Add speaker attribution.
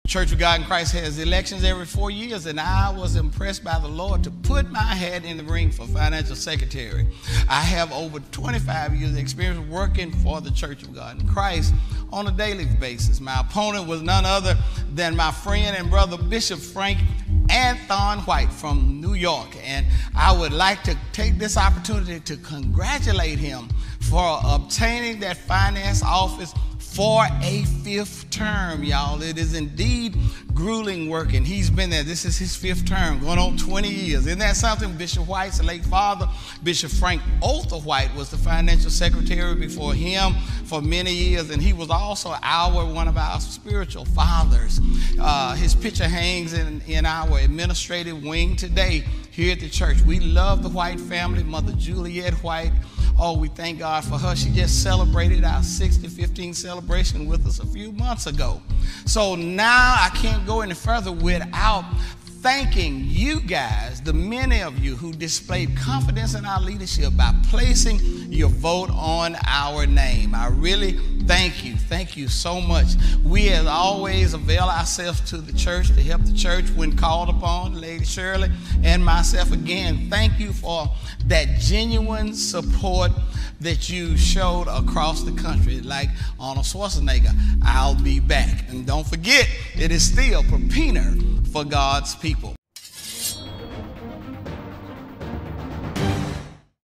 Speaker 1: Church of God in Christ has elections every 4 years, and I was impressed by the Lord to put my hat in the ring for financial secretary. I have over 25 years of experience working for the Church of God in Christ on a daily basis. My opponent was none other than my friend and brother, Bishop Frank Anthon White from New York, and I would like to take this opportunity to congratulate him for obtaining that finance office for a 5th term, y'all. It is indeed grueling work, and he's been there. This is his 5th term, going on 20 years. Isn't that something? Bishop White's late father, Bishop Frank Other White, was the financial secretary before him for many years, and he was also one of our spiritual fathers. His picture hangs in our administrative wing today here at the church. We love the White family. Mother Juliet White, oh, we thank God for her. She just celebrated our 60-15 celebration with us a few months ago. So now I can't go any further without thanking you guys, the many of you who displayed confidence in our leadership by placing your vote on our name. I really thank you. Thank you so much. We, as always, avail ourselves to the church to help the church when called upon. Lady Shirley and myself, again, thank you for that genuine support that you showed across the country. Like Arnold Schwarzenegger, I'll be back. And don't forget, it is still Perpener for God's people.